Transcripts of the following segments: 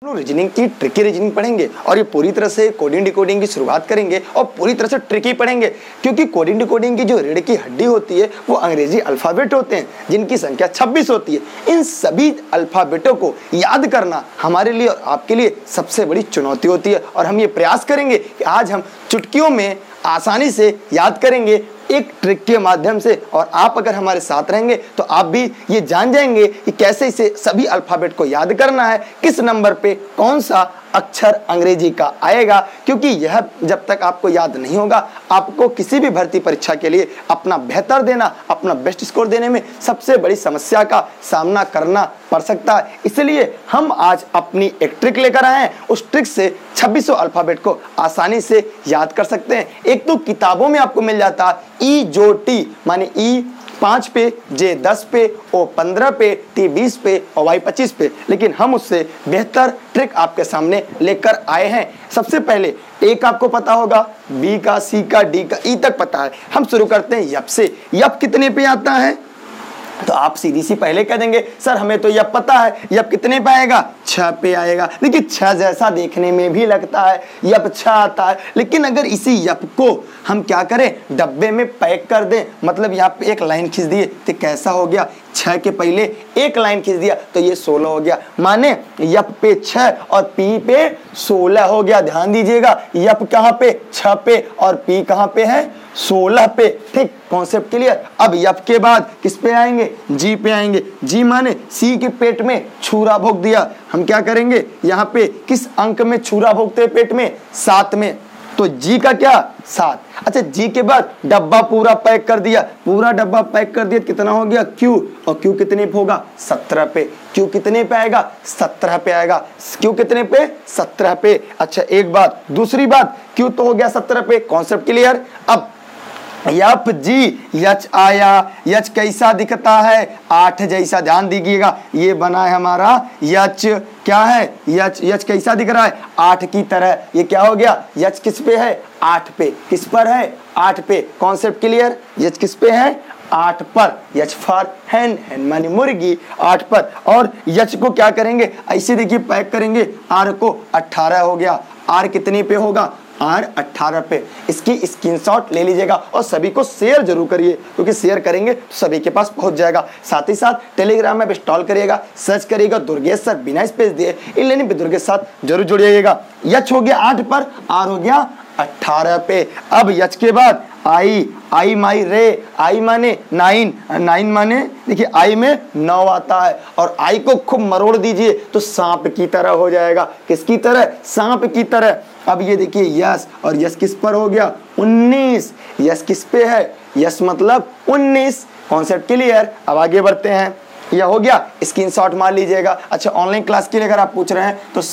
Reasoning की tricky reasoning पढ़ेंगे और ये पूरी तरह से कोडिंग डिकोडिंग की शुरुआत करेंगे और पूरी तरह से ट्रिकी पढ़ेंगे, क्योंकि कोडिंग डिकोडिंग की जो रीढ़ की हड्डी होती है वो अंग्रेजी अल्फ़ाबेट होते हैं जिनकी संख्या 26 होती है। इन सभी अल्फ़ाबेटों को याद करना हमारे लिए और आपके लिए सबसे बड़ी चुनौती होती है और हम ये प्रयास करेंगे कि आज हम चुटकियों में आसानी से याद करेंगे एक ट्रिक के माध्यम से। और आप अगर हमारे साथ रहेंगे तो आप भी ये जान जाएंगे कि कैसे इसे सभी अल्फ़ाबेट को याद करना है, किस नंबर पे कौन सा अक्षर अंग्रेजी का आएगा, क्योंकि यह जब तक आपको याद नहीं होगा आपको किसी भी भर्ती परीक्षा के लिए अपना बेहतर देना, अपना बेस्ट स्कोर देने में सबसे बड़ी समस्या का सामना करना पड़ सकता है। इसलिए हम आज अपनी एक ट्रिक लेकर आए हैं, उस ट्रिक से 2600 अल्फ़ाबेट को आसानी से याद कर सकते हैं। एक तो किताबों में आपको मिल जाता है ई जो टी, माने ई 5 पे, जे 10 पे, ओ 15 पे, टी 20 पे और वाई 25 पे, लेकिन हम उससे बेहतर ट्रिक आपके सामने लेकर आए हैं। सबसे पहले एक आपको पता होगा, बी का, सी का, डी का, ई तक पता है। हम शुरू करते हैं यप से। यप कितने पे आता है? तो आप सीधी सी पहले कह देंगे सर हमें तो यप पता है, यप कितने पे आएगा? 6 पे आएगा। देखिए 6 जैसा देखने में भी लगता है, यप 6 आता है, लेकिन अगर इसी यप को हम क्या करें, डब्बे में पैक कर दें, मतलब यहाँ पे एक लाइन खींच दिए तो कैसा हो गया, 6 के पहले एक लाइन खींच दिया तो ये 16 हो गया, माने यप पे 6 और पी पे 16 हो गया। ध्यान दीजिएगा, यप कहाँ पे? 6 पे और पी कहाँ पे है? 16 पे। ठीक, कॉन्सेप्ट क्लियर। अब यप के बाद किस पे आएंगे? जी पे आएंगे। जी माने सी के पेट में छुरा भोग दिया। हम क्या करेंगे, यहाँ पे किस अंक में छुरा भोगते हैं पेट में? 7 में। तो जी का क्या? 7। अच्छा, जी के बाद डब्बा पूरा पैक कर दिया, पूरा डब्बा पैक कर दिया, कितना हो गया? क्यू। और क्यू कितने पे होगा? 17 पे। क्यू कितने पे आएगा? 17 पे आएगा। क्यू कितने पे? 17 पे। अच्छा, एक बात, दूसरी बात, क्यू तो हो गया 17 पे, कॉन्सेप्ट क्लियर। अब यप जी, यच आया, यच कैसा दिखता है? 8 जैसा। ध्यान दीजिएगा, ये बना है हमारा यच, क्या है? यच। यच कैसा दिख रहा है? 8 की तरह। ये क्या हो गया? यच किस पे है? 8 पे। किस पर है? 8 पे। Concept clear. यच किस पे है? 8 पर। यच फॉर हैन, हैन मानी मुर्गी, 8 पर। और यच को क्या करेंगे, ऐसे देखिए पैक करेंगे, आर को 18 हो गया। आर कितने पे होगा? आर 18 पे। इसकी स्क्रीनशॉट ले लीजिएगा और सभी को शेयर जरूर करिए, क्योंकि शेयर करेंगे तो सभी के पास पहुंच जाएगा। साथ ही साथ टेलीग्राम में इंस्टॉल करिएगा, सर्च करिएगा दुर्गेश सर, बिना स्पेस दिए इन लेनी दुर्गेश साथ जरूर जुड़िएगा। यच हो गया 8 पर, आर हो गया 18 पे। अब यच के बाद आई, आई माई रे, आई माने 9, 9 माने देखिए आई में 9 आता है, और आई को खूब मरोड़ दीजिए तो सांप की तरह हो जाएगा। किसकी तरह? सांप की तरह। अब ये देखिए यस, और यस किस पर हो गया? 19। यस किस पे है? यस मतलब 19। Concept clear. अब आगे बढ़ते हैं, यह हो गया, स्क्रीनशॉट मार लीजिएगा। अच्छा, ऑनलाइन क्लास के लिए अगर आप पूछ रहे हैं तो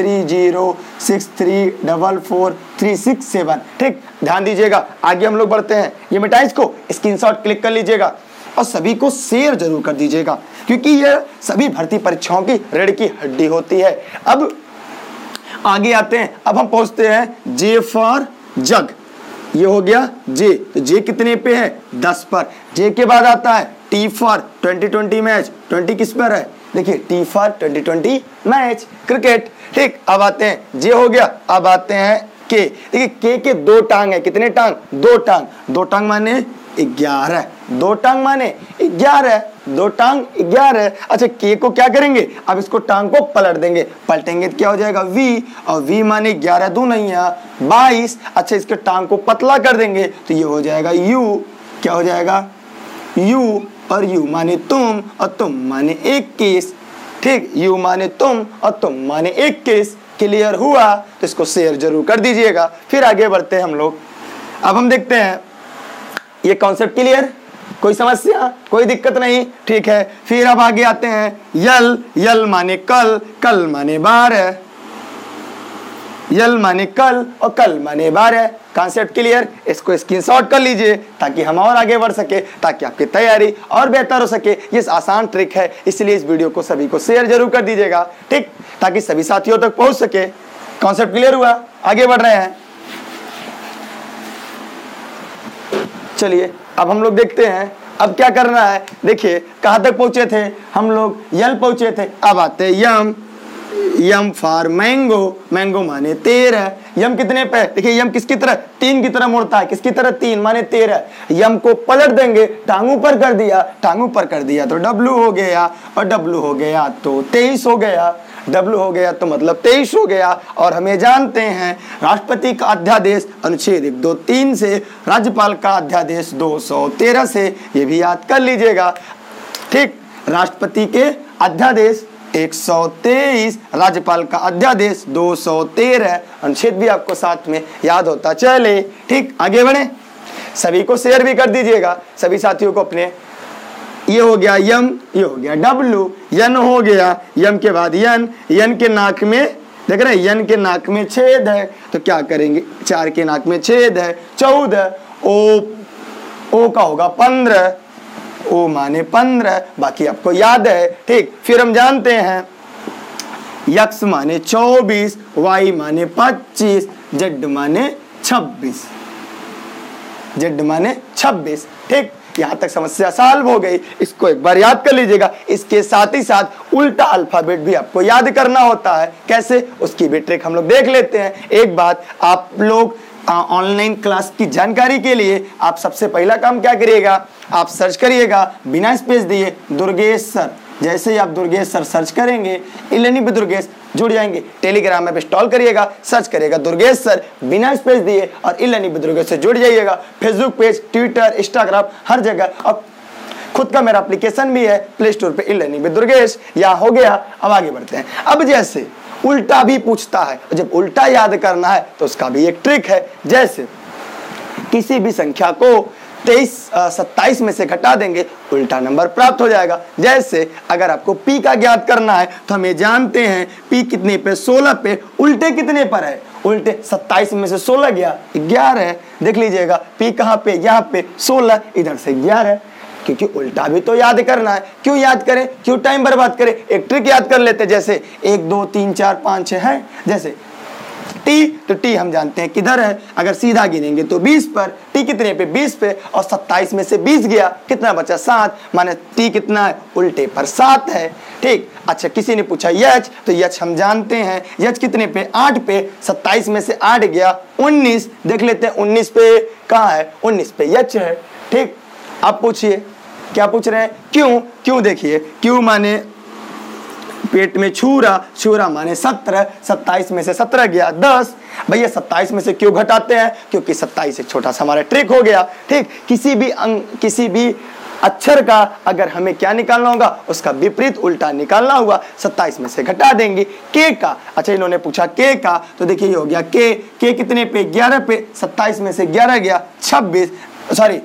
6306344367। ठीक, ध्यान दीजिएगा। आगे हम लोग बढ़ते हैं, ये मिटाएं इसको, स्क्रीनशॉट क्लिक कर लीजिएगा और सभी को शेयर जरूर कर दीजिएगा, क्योंकि यह सभी भर्ती परीक्षाओं की रीढ़ की हड्डी होती है। अब आगे आते हैं, अब हम पहुंचते हैं जे फॉर जग। ये हो गया जे, तो जे कितने पे है? 10 पर। जे के बाद आता है टी फॉर 2020 मैच। 20 किस पर है? देखिए टी फॉर 2020 मैच, क्रिकेट। ठीक, अब आते हैं, जे हो गया। अब आते हैं के। देखिए के 2 टांग है। कितने टांग? 2 टांग। 2 टांग माने 11। 2 टांग माने 11। 2 टांग 11। अच्छा, के को क्या करेंगे, अब इसको टांग को पलट देंगे, पलटेंगे तो क्या हो जाएगा? वी। और वी माने 11 दूना 22। अच्छा, इसके टांग को पतला कर देंगे तो ये हो जाएगा यू। क्या हो जाएगा? यू। और यू माने तुम, और तुम माने 21। ठीक, यू माने तुम और तुम माने 21। क्लियर हुआ? तो इसको शेयर जरूर कर दीजिएगा। फिर आगे बढ़ते हैं हम लोग। अब हम देखते हैं, ये कॉन्सेप्ट क्लियर, कोई समस्या, कोई दिक्कत नहीं? ठीक है, फिर अब आगे आते हैं, यल। यल माने कल, कल माने 12। यल माने कल और कल माने 12। Concept clear. इसको स्क्रीनशॉट कर लीजिए ताकि हम और आगे बढ़ सके, ताकि आपकी तैयारी और बेहतर हो सके। ये आसान ट्रिक है, इसलिए इस वीडियो को सभी को शेयर जरूर कर दीजिएगा। ठीक, ताकि सभी साथियों तक पहुंच सके। कॉन्सेप्ट क्लियर हुआ? आगे बढ़ रहे हैं, चलिए अब हम लोग देखते हैं अब क्या करना है। देखिए कहां तक पहुंचे थे हम लोग? यल पहुंचे थे। अब आते हैं M. M for mango, mango माने 13। यम कितने पे, देखिए यम किसकी तरह, 3 की तरह मुड़ता है, किसकी तरह 3 माने 13। यम को पलट देंगे, टांग ऊपर कर दिया, टांग ऊपर कर दिया तो डब्लू हो गया, और डब्लू हो गया तो 23 हो गया, डब्लू हो गया तो मतलब 23 हो गया। और हमें जानते हैं राष्ट्रपति का अध्यादेश अनुच्छेद 123 से, राज्यपाल का अध्यादेश 213 से, ये भी याद कर लीजिएगा। ठीक, राष्ट्रपति के अध्यादेश 123, राज्यपाल का अध्यादेश 213, अनुच्छेद भी आपको साथ में याद होता चले। ठीक, आगे बढ़े, सभी को शेयर भी कर दीजिएगा, सभी साथियों को अपने। ये हो गया यम, ये हो गया डब्लू, यन हो गया, यम के बाद यन, यन के नाक में देख रहे हैं, यन के नाक में छेद है तो क्या करेंगे, 4 के नाक में छेद है 14, ओ का होगा 15, ओ माने 15, बाकी आपको याद है। ठीक, फिर हम जानते हैं यक्स माने 24, वाई माने 25, जेड माने 26, जेड माने 26। ठीक, यहां तक समस्या सॉल्व हो गई, इसको एक बार याद कर लीजिएगा। इसके साथ ही साथ उल्टा अल्फाबेट भी आपको याद करना होता है, कैसे, उसकी भी ट्रिक हम लोग देख लेते हैं। एक बात, आप लोग ऑनलाइन क्लास की जानकारी के लिए आप सबसे पहला काम क्या करिएगा, आप सर्च करिएगा बिना स्पेस दिए दुर्गेश सर। जैसे ही आप दुर्गेश सर सर्च करेंगे, ई-लर्निंग विद दुर्गेश जुड़ जाएंगे। टेलीग्राम ऐप इंस्टॉल करिएगा, सर्च करिएगा दुर्गेश सर बिना स्पेस दिए, और ई-लर्निंग विद दुर्गेश से जुड़ जाइएगा। फेसबुक पेज, ट्विटर, इंस्टाग्राम, हर जगह। अब खुद का मेरा एप्लीकेशन भी है प्ले स्टोर पे, ई-लर्निंग विद दुर्गेश। या हो गया, अब आगे बढ़ते हैं। अब जैसे उल्टा भी पूछता है, जब उल्टा याद करना है तो उसका भी एक ट्रिक है। जैसे किसी भी संख्या को 27 में से घटा देंगे, उल्टा नंबर प्राप्त हो जाएगा। जैसे अगर आपको p का ज्ञात करना है तो हमें जानते हैं p कितने पे, 16 पे, उल्टे कितने पर है, उल्टे 27 में से 16 गया 11 है। देख लीजिएगा p कहाँ पे, यहाँ पे 16, इधर से 11, क्योंकि उल्टा भी तो याद करना है। क्यों याद करें, क्यों टाइम बर्बाद करें, एक ट्रिक याद कर लेते। जैसे 1 2 3 4 5 6 है, जैसे टी, तो टी हम जानते हैं किधर है, अगर सीधा गिनेंगे तो 20 पर, टी कितने पे, 20 पे, और 27 में से 20 गया, कितना बचा 7, माने टी कितना है, उल्टे पर 7 है। ठीक, अच्छा किसी ने पूछा यच, तो यच हम जानते हैं, यच कितने पे, 8 पे, 27 में से 8 गया 19, देख लेते हैं 19 पे कहाँ है, 19 पे यच है। ठीक, आप पूछिए क्या पूछ रहे हैं, क्यों, क्यों देखिए, क्यों माने पेट में छुरा, छुरा माने 17, 27 में से 17 गया 10। भैया 27 में से क्यों घटाते हैं, क्योंकि 27 एक छोटा सा हमारा ट्रिक हो गया। ठीक, किसी भी अक्षर का अगर हमें क्या निकालना होगा, उसका विपरीत उल्टा निकालना होगा, 27 में से घटा देंगे। के का, अच्छा इन्होंने पूछा के का, तो देखिए ये हो गया के कितने पे, 11 पे, 27 में से 11 गया 26, सॉरी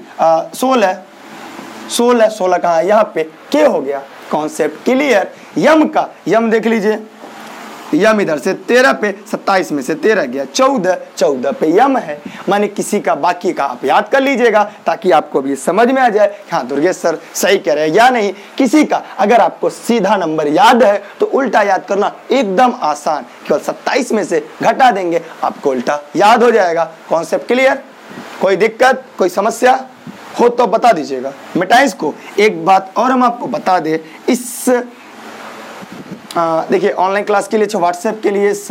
16 कहाँ है, यहाँ पे के हो गया। Concept clear. यम का, यम देख लीजिए, यम इधर से 13 पे, 27 में से 13 गया 14 पे यम है, माने किसी का बाकी का आप याद कर लीजिएगा ताकि आपको भी समझ में आ जाए हाँ दुर्गेश सर सही कह रहे हैं या नहीं। किसी का अगर आपको सीधा नंबर याद है तो उल्टा याद करना एकदम आसान, केवल 27 में से घटा देंगे आपको उल्टा याद हो जाएगा। कॉन्सेप्ट क्लियर, कोई दिक्कत कोई समस्या हो तो बता दीजिएगा, मिटाएं इसको। एक बात और हम आपको बता दें, इस देखिए ऑनलाइन क्लास के लिए व्हाट्सएप के लिए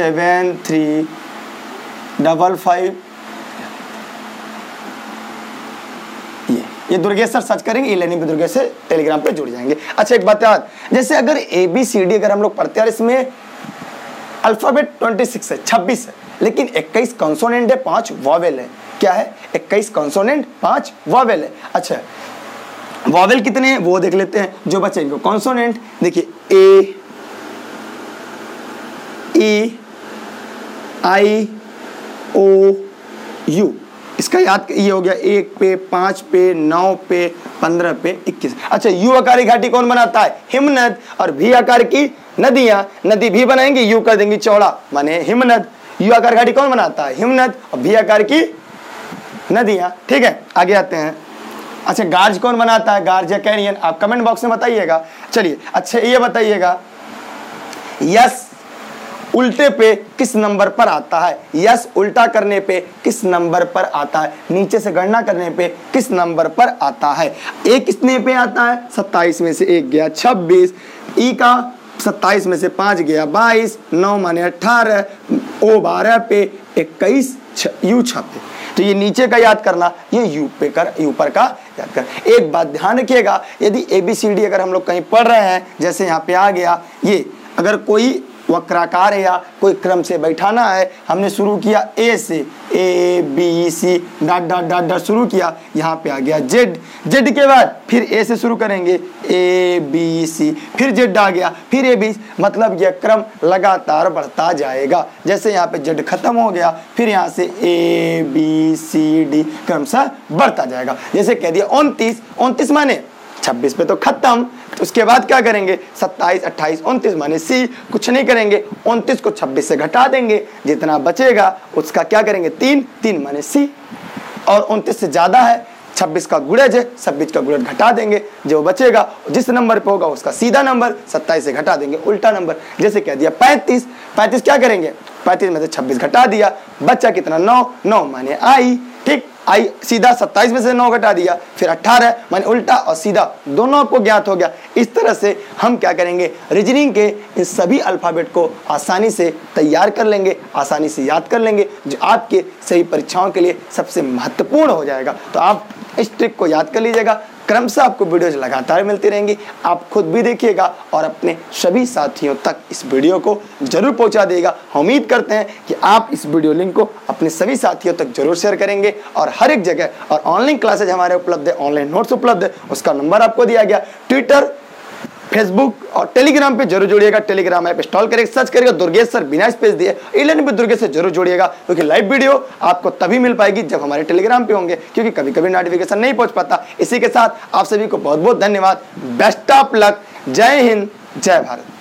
7355 ये दुर्गेश सर सर्च करेंगे, ई-लर्निंग दुर्गेश से टेलीग्राम पे जुड़ जाएंगे। अच्छा एक बात याद, जैसे अगर ABCD अगर हम लोग पढ़ते हैं इसमें अल्फाबेट 26 है 26 है, लेकिन 21 कॉन्सोनेंट है 5 वॉवेल है। क्या है 21 कॉन्सोनेंट 5 वॉवेल है। अच्छा वॉवेल कितने हैं वो देख लेते हैं जो बचे इनको। कॉन्सोनेंट देखिए A E I O U, इसका याद ये हो गया 1 पे 5 पे 9 पे 15 पे 21। अच्छा यू आकार की घाटी कौन बनाता है, हिमनद। और भी आकार की नदियां, नदी भी बनाएंगे यू कर देंगे चौड़ा माने हिमनद। यू आकार घाटी कौन बनाता है, हिमनद। और भी आकार की नदियां। ठीक है आगे आते हैं। अच्छा गार्ज कौन बनाता है, गार्ज या कैनियन, आप कमेंट बॉक्स में बताइएगा। चलिए अच्छा ये बताइएगा यस उल्टे पे किस नंबर पर आता है, यस उल्टा करने पे किस नंबर पर आता है, नीचे से गणना करने पे किस नंबर पर आता है। एक कितने पे आता है 27 में से 1 गया 26। ई का 27 में से 5 गया 22, 9 माने 18, ओ 12 पे 21, यू 6 पे। तो ये नीचे का याद करना, ये यू ऊपर का याद कर। एक बात ध्यान रखिएगा, यदि ABCD अगर हम लोग कहीं पढ़ रहे हैं, जैसे यहाँ पे आ गया, ये अगर कोई वक्राकार है या कोई क्रम से बैठाना है, हमने शुरू किया A से, ABC dot dot dot dot शुरू किया, यहाँ पे आ गया Z के बाद फिर A से शुरू करेंगे ABC, फिर Z आ गया, फिर AB, मतलब यह क्रम लगातार बढ़ता जाएगा। जैसे यहाँ पे Z खत्म हो गया, फिर यहाँ से ABCD क्रमशः बढ़ता जाएगा। जैसे कह दिया 29 माने 26 पे तो खत्म, तो उसके बाद क्या करेंगे 27, 28, 29 माने C, कुछ नहीं करेंगे, 29 को 26 से घटा देंगे, जितना बचेगा उसका क्या करेंगे 3 माने C, और 29 से ज़्यादा है 26 का गुणज है, 26 का गुणज घटा देंगे, जो बचेगा जिस नंबर पे होगा उसका सीधा नंबर, 27 से घटा देंगे उल्टा नंबर। जैसे कह दिया 35 क्या करेंगे 35 में से 26 घटा दिया, बच्चा कितना 9 माने I, ठीक, आई सीधा 27 में से 9 घटा दिया, फिर 18 माने उल्टा और सीधा, दोनों आपको ज्ञात हो गया। इस तरह से हम क्या करेंगे, रीजनिंग के इन सभी अल्फ़ाबेट को आसानी से तैयार कर लेंगे, आसानी से याद कर लेंगे, जो आपके सही परीक्षाओं के लिए सबसे महत्वपूर्ण हो जाएगा। तो आप इस ट्रिक को याद कर लीजिएगा। क्रमशः आपको वीडियोज लगातार मिलती रहेंगी, आप खुद भी देखिएगा और अपने सभी साथियों तक इस वीडियो को जरूर पहुंचा देगा। हम उम्मीद करते हैं कि आप इस वीडियो लिंक को अपने सभी साथियों तक जरूर शेयर करेंगे और हर एक जगह, और ऑनलाइन क्लासेज हमारे उपलब्ध है, ऑनलाइन नोट्स उपलब्ध है, उसका नंबर आपको दिया गया। ट्विटर, फेसबुक और टेलीग्राम पे जरूर जुड़िएगा। टेलीग्राम ऐप इंस्टॉल करके सर्च करिएगा दुर्गेश सर बिना स्पेस दिए, इलेवन विद दुर्गेश से जरूर जुड़िएगा, क्योंकि लाइव वीडियो आपको तभी मिल पाएगी जब हमारे टेलीग्राम पे होंगे, क्योंकि कभी कभी नोटिफिकेशन नहीं पहुंच पाता। इसी के साथ आप सभी को बहुत बहुत धन्यवाद। Best of luck. जय हिंद, जय भारत।